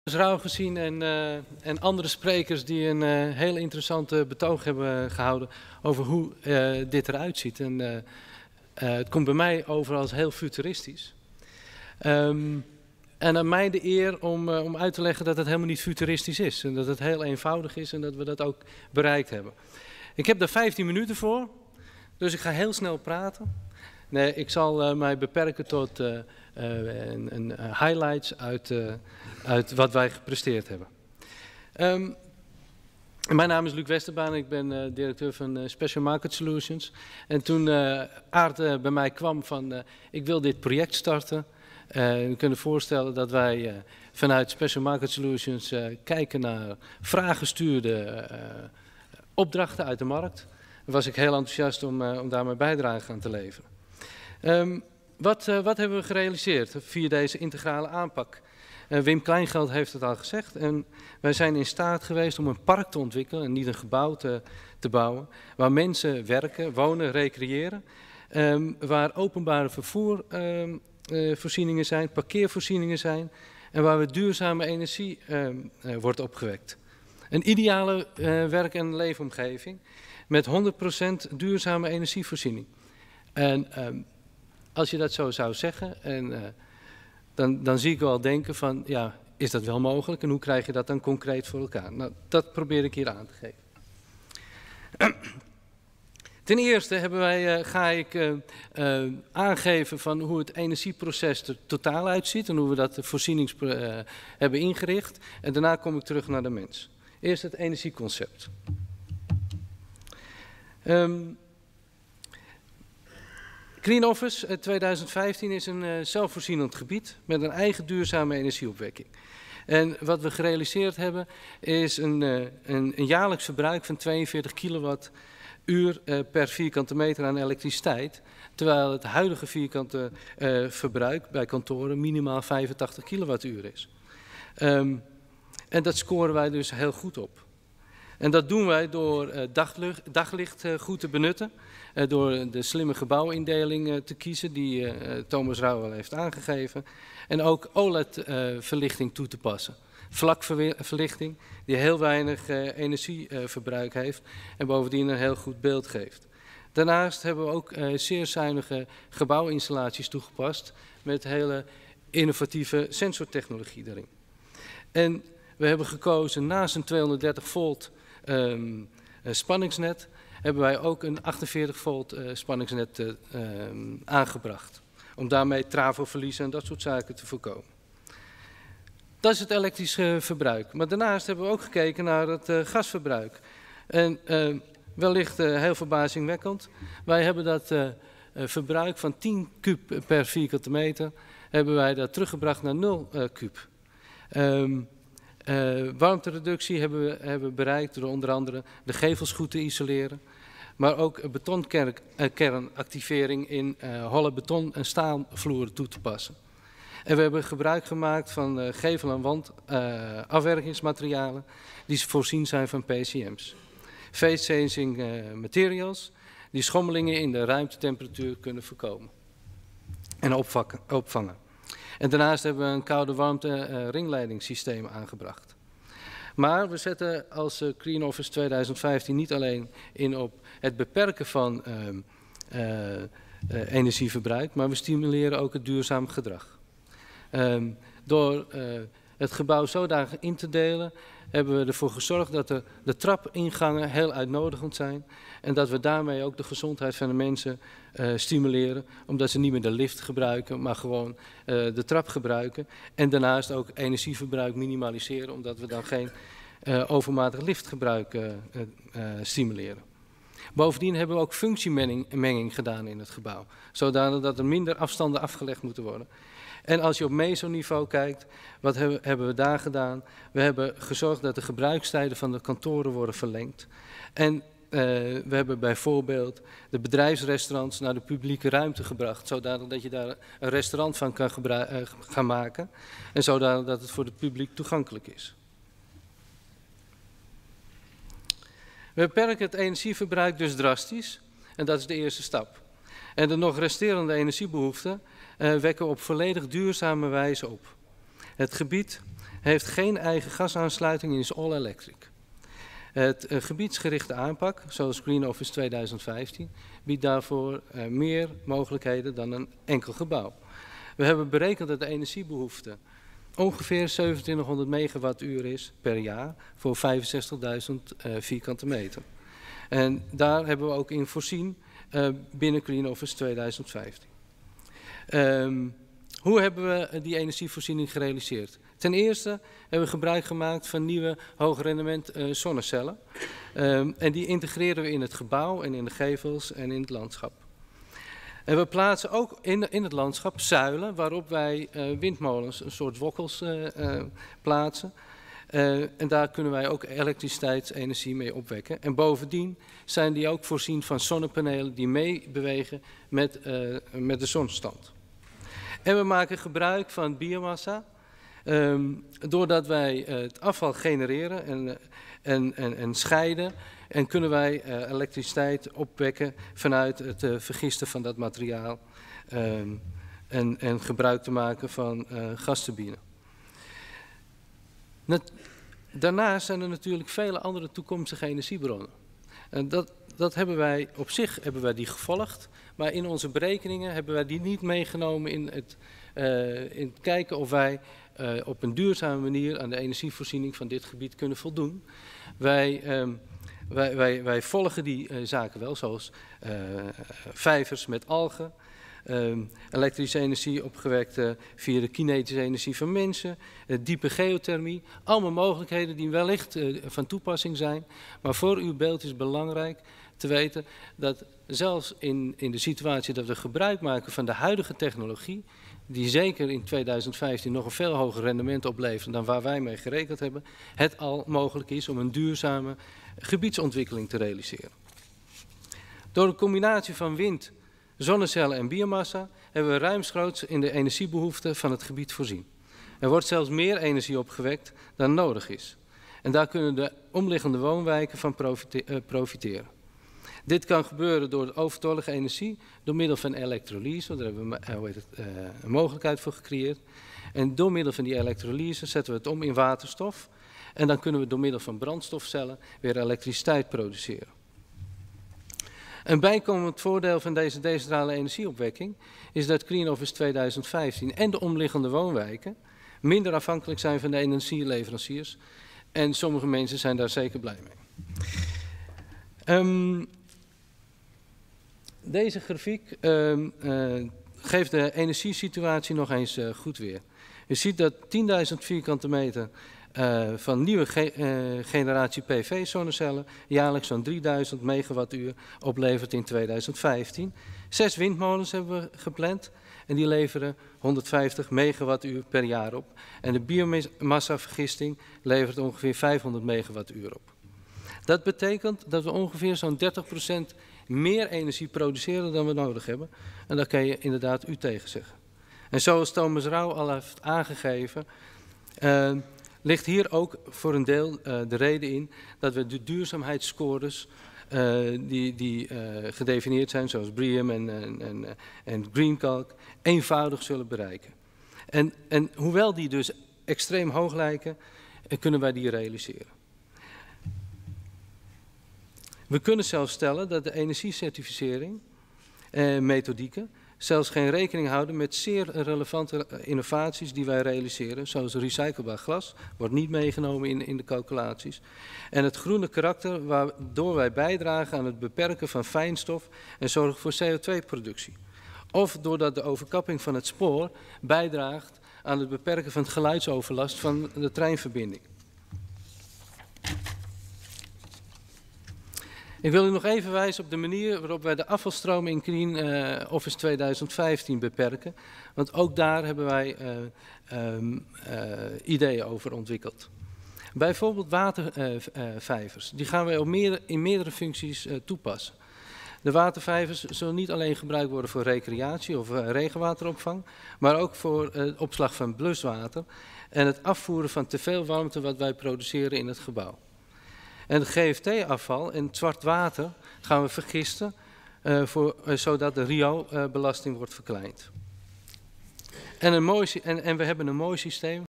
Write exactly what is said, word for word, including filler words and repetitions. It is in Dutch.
Rauw gezien en, uh, en andere sprekers die een uh, heel interessante betoog hebben gehouden over hoe uh, dit eruit ziet. En, uh, uh, het komt bij mij over als heel futuristisch. Um, en aan mij de eer om, uh, om uit te leggen dat het helemaal niet futuristisch is. En dat het heel eenvoudig is en dat we dat ook bereikt hebben. Ik heb daar vijftien minuten voor, dus ik ga heel snel praten. Nee, ik zal uh, mij beperken tot uh, uh, een, een, uh, highlights uit, uh, uit wat wij gepresteerd hebben. Um, mijn naam is Luc Westerbaan, ik ben uh, directeur van uh, Special Market Solutions. En toen uh, Aart uh, bij mij kwam van, uh, ik wil dit project starten. Uh, we kunnen voorstellen dat wij uh, vanuit Special Market Solutions uh, kijken naar vraaggestuurde uh, opdrachten uit de markt. Daar was ik heel enthousiast om, uh, om daar mijn bijdrage aan te leveren. Um, wat, uh, wat hebben we gerealiseerd via deze integrale aanpak? Uh, Wim Kleingeld heeft het al gezegd. En wij zijn in staat geweest om een park te ontwikkelen en niet een gebouw te, te bouwen. Waar mensen werken, wonen, recreëren. Um, waar openbare vervoervoorzieningen um, uh, zijn, parkeervoorzieningen zijn. En waar we duurzame energie um, uh, wordt opgewekt. Een ideale uh, werk- en leefomgeving met honderd procent duurzame energievoorziening. En um, als je dat zo zou zeggen, en, uh, dan, dan zie ik wel denken van, ja, is dat wel mogelijk en hoe krijg je dat dan concreet voor elkaar? Nou, dat probeer ik hier aan te geven. Ten eerste hebben wij, uh, ga ik uh, uh, aangeven van hoe het energieproces er totaal uitziet en hoe we dat de voorzienings uh, hebben ingericht. En daarna kom ik terug naar de mens. Eerst het energieconcept. Um, Green Office tweeduizend vijftien is een uh, zelfvoorzienend gebied met een eigen duurzame energieopwekking. En wat we gerealiseerd hebben is een, uh, een, een jaarlijks verbruik van tweeënveertig kilowattuur uh, per vierkante meter aan elektriciteit. Terwijl het huidige vierkante uh, verbruik bij kantoren minimaal vijfentachtig kilowattuur is. Um, en dat scoren wij dus heel goed op. En dat doen wij door uh, daglicht, daglicht uh, goed te benutten. Uh, door de slimme gebouwindeling uh, te kiezen die uh, Thomas Rauw al heeft aangegeven. En ook O L E D-verlichting uh, toe te passen. Vlakverlichting die heel weinig uh, energieverbruik uh, heeft en bovendien een heel goed beeld geeft. Daarnaast hebben we ook uh, zeer zuinige gebouwinstallaties toegepast met hele innovatieve sensortechnologie erin. En we hebben gekozen naast een tweehonderddertig volt um, uh, spanningsnet hebben wij ook een achtenveertig volt uh, spanningsnet uh, um, aangebracht. Om daarmee travoverliezen en dat soort zaken te voorkomen. Dat is het elektrische verbruik. Maar daarnaast hebben we ook gekeken naar het uh, gasverbruik. En uh, wellicht uh, heel verbazingwekkend. Wij hebben dat uh, uh, verbruik van tien kub per vierkante meter hebben wij dat teruggebracht naar nul uh, kub. Um, Uh, warmtereductie hebben we, hebben we bereikt door onder andere de gevels goed te isoleren. Maar ook betonkernactivering in uh, holle beton- en staalvloeren toe te passen. En we hebben gebruik gemaakt van uh, gevel- en wandafwerkingsmaterialen uh, die voorzien zijn van P C M's. Phase changing uh, materials die schommelingen in de ruimtetemperatuur kunnen voorkomen en opvangen. En daarnaast hebben we een koude warmte uh, ringleidingssysteem aangebracht. Maar we zetten als uh, Green Office tweeduizend vijftien niet alleen in op het beperken van uh, uh, uh, energieverbruik, maar we stimuleren ook het duurzaam gedrag. Um, door uh, het gebouw zodanig in te delen, hebben we ervoor gezorgd dat de, de trapingangen heel uitnodigend zijn. En dat we daarmee ook de gezondheid van de mensen uh, stimuleren. Omdat ze niet meer de lift gebruiken, maar gewoon uh, de trap gebruiken. En daarnaast ook energieverbruik minimaliseren, omdat we dan geen uh, overmatig liftgebruik uh, uh, uh, stimuleren. Bovendien hebben we ook functiemenging gedaan in het gebouw. Zodanig dat er minder afstanden afgelegd moeten worden. En als je op mesoniveau kijkt, wat hebben, hebben we daar gedaan? We hebben gezorgd dat de gebruikstijden van de kantoren worden verlengd. En uh, we hebben bijvoorbeeld de bedrijfsrestaurants naar de publieke ruimte gebracht. Zodanig dat je daar een restaurant van kan uh, gaan maken. En zodanig dat het voor het publiek toegankelijk is. We beperken het energieverbruik dus drastisch. En dat is de eerste stap. En de nog resterende energiebehoeften uh, wekken op volledig duurzame wijze op. Het gebied heeft geen eigen gasaansluiting en is all electric. Het uh, gebiedsgerichte aanpak, zoals Green Office tweeduizend vijftien, biedt daarvoor uh, meer mogelijkheden dan een enkel gebouw. We hebben berekend dat de energiebehoefte ongeveer zeventwintighonderd megawattuur is per jaar voor vijfenzestigduizend uh, vierkante meter. En daar hebben we ook in voorzien uh, binnen Green Office tweeduizend vijftien. Um, hoe hebben we die energievoorziening gerealiseerd? Ten eerste hebben we gebruik gemaakt van nieuwe hoogrendement uh, zonnecellen. Um, en die integreren we in het gebouw en in de gevels en in het landschap. En we plaatsen ook in, in het landschap zuilen waarop wij uh, windmolens, een soort wokkels, uh, uh, plaatsen. Uh, en daar kunnen wij ook elektriciteitsenergie mee opwekken. En bovendien zijn die ook voorzien van zonnepanelen die meebewegen met, uh, met de zonstand. En we maken gebruik van biomassa. Um, doordat wij uh, het afval genereren en, en, en, en scheiden. En kunnen wij uh, elektriciteit opwekken vanuit het uh, vergisten van dat materiaal. Um, en, en gebruik te maken van uh, gasturbine. Net, daarnaast zijn er natuurlijk vele andere toekomstige energiebronnen. En dat, dat hebben wij op zich hebben wij die gevolgd. Maar in onze berekeningen hebben wij die niet meegenomen in het, uh, in het kijken of wij uh, op een duurzame manier aan de energievoorziening van dit gebied kunnen voldoen. Wij, um, wij, wij, wij volgen die uh, zaken wel, zoals uh, vijvers met algen. Um, elektrische energie opgewekt uh, via de kinetische energie van mensen, uh, diepe geothermie. Allemaal mogelijkheden die wellicht uh, van toepassing zijn. Maar voor uw beeld is belangrijk te weten dat zelfs in, in de situatie dat we gebruik maken van de huidige technologie, die zeker in tweeduizend vijftien nog een veel hoger rendement oplevert dan waar wij mee gerekend hebben, het al mogelijk is om een duurzame gebiedsontwikkeling te realiseren. Door een combinatie van wind, zonnecellen en biomassa hebben we ruimschoots in de energiebehoeften van het gebied voorzien. Er wordt zelfs meer energie opgewekt dan nodig is. En daar kunnen de omliggende woonwijken van profiteren. Dit kan gebeuren door overtollige energie, door middel van elektrolyse, daar hebben we hoe heet het, uh, een mogelijkheid voor gecreëerd. En door middel van die elektrolyse zetten we het om in waterstof. En dan kunnen we door middel van brandstofcellen weer elektriciteit produceren. Een bijkomend voordeel van deze decentrale energieopwekking is dat Green Office tweeduizend vijftien en de omliggende woonwijken minder afhankelijk zijn van de energieleveranciers. En sommige mensen zijn daar zeker blij mee. Um, deze grafiek um, uh, geeft de energiesituatie nog eens uh, goed weer. Je ziet dat tienduizend vierkante meter uh, van nieuwe ge uh, generatie P V-zonnecellen jaarlijks zo'n drieduizend megawattuur oplevert in tweeduizend vijftien. Zes windmolens hebben we gepland en die leveren honderdvijftig megawattuur per jaar op. En de biomassavergisting levert ongeveer vijfhonderd megawattuur op. Dat betekent dat we ongeveer zo'n dertig procent meer energie produceren dan we nodig hebben. En daar kan je inderdaad u tegen zeggen. En zoals Thomas Rauw al heeft aangegeven, uh, ligt hier ook voor een deel uh, de reden in dat we de duurzaamheidsscores uh, die, die uh, gedefinieerd zijn, zoals BREEAM en, en, en, en Green Calc, eenvoudig zullen bereiken. En, en hoewel die dus extreem hoog lijken, uh, kunnen wij die realiseren. We kunnen zelfs stellen dat de energiecertificering eh, methodieken zelfs geen rekening houden met zeer relevante innovaties die wij realiseren, zoals recyclebaar glas, wordt niet meegenomen in, in de calculaties. En het groene karakter waardoor wij bijdragen aan het beperken van fijnstof en zorgen voor C O twee productie. Of doordat de overkapping van het spoor bijdraagt aan het beperken van het geluidsoverlast van de treinverbinding. Ik wil u nog even wijzen op de manier waarop wij de afvalstroom in Green uh, Office tweeduizend vijftien beperken. Want ook daar hebben wij uh, um, uh, ideeën over ontwikkeld. Bijvoorbeeld watervijvers. Uh, die gaan wij op meer, in meerdere functies uh, toepassen. De watervijvers zullen niet alleen gebruikt worden voor recreatie of uh, regenwateropvang, maar ook voor uh, opslag van bluswater en het afvoeren van te veel warmte wat wij produceren in het gebouw. En het G F T-afval en het zwart water gaan we vergisten, uh, voor, uh, zodat de rioolbelasting uh, wordt verkleind. En, een mooi, en, en we hebben een mooi systeem